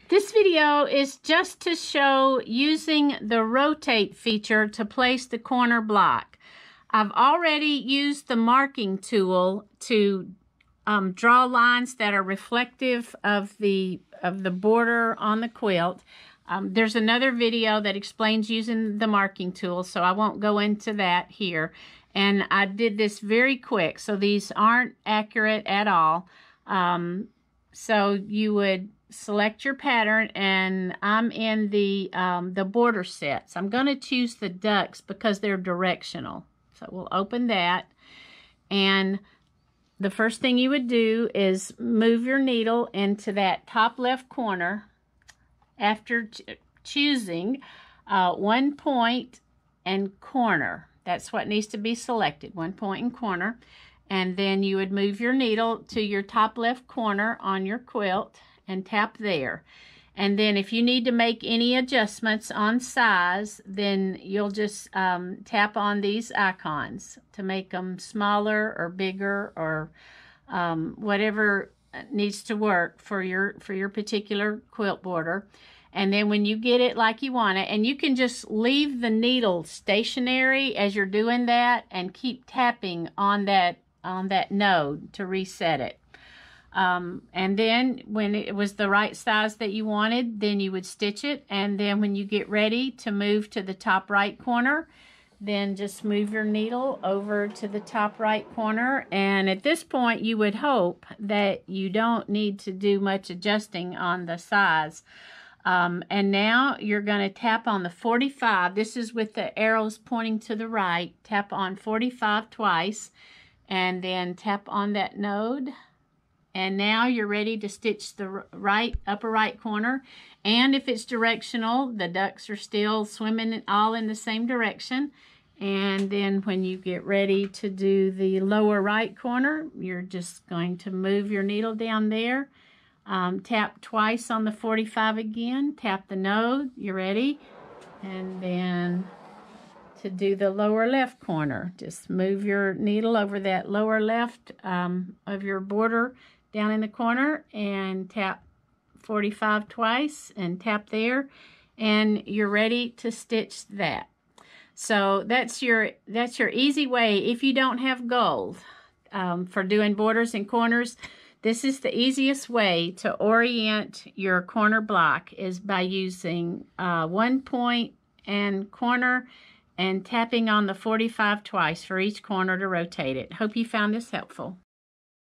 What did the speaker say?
This video is just to show using the rotate feature to place the corner block. I've already used the marking tool to draw lines that are reflective of the border on the quilt. There's another video that explains using the marking tool, so I won't go into that here. And I did this very quick, so these aren't accurate at all. So you would select your pattern, and I'm in the border sets. I'm going to choose the ducks because they're directional. So we'll open that, and the first thing you would do is move your needle into that top left corner after choosing 1 point and corner. That's what needs to be selected, 1 point and corner. And then you would move your needle to your top left corner on your quilt and tap there. And then if you need to make any adjustments on size, then you'll just tap on these icons to make them smaller or bigger or whatever needs to work for your particular quilt border. And then when you get it like you want it, and you can just leave the needle stationary as you're doing that and keep tapping on that node to reset it. And then when it was the right size that you wanted, then you would stitch it. And then when you get ready to move to the top right corner, then just move your needle over to the top right corner. And at this point, you would hope that you don't need to do much adjusting on the size. And now you're going to tap on the 45. This is with the arrows pointing to the right. Tap on 45 twice, and then tap on that node. And now you're ready to stitch the upper right corner. And if it's directional, the ducks are still swimming all in the same direction. And then when you get ready to do the lower right corner, you're just going to move your needle down there. Tap twice on the 45 again. Tap the node. You're ready. And then to do the lower left corner, just move your needle over that lower left of your border down in the corner and tap 45 twice and tap there, and you're ready to stitch that. So that's your easy way. If you don't have gold for doing borders and corners, this is the easiest way to orient your corner block, is by using 1 point and corner and tapping on the 45 twice for each corner to rotate it. Hope you found this helpful.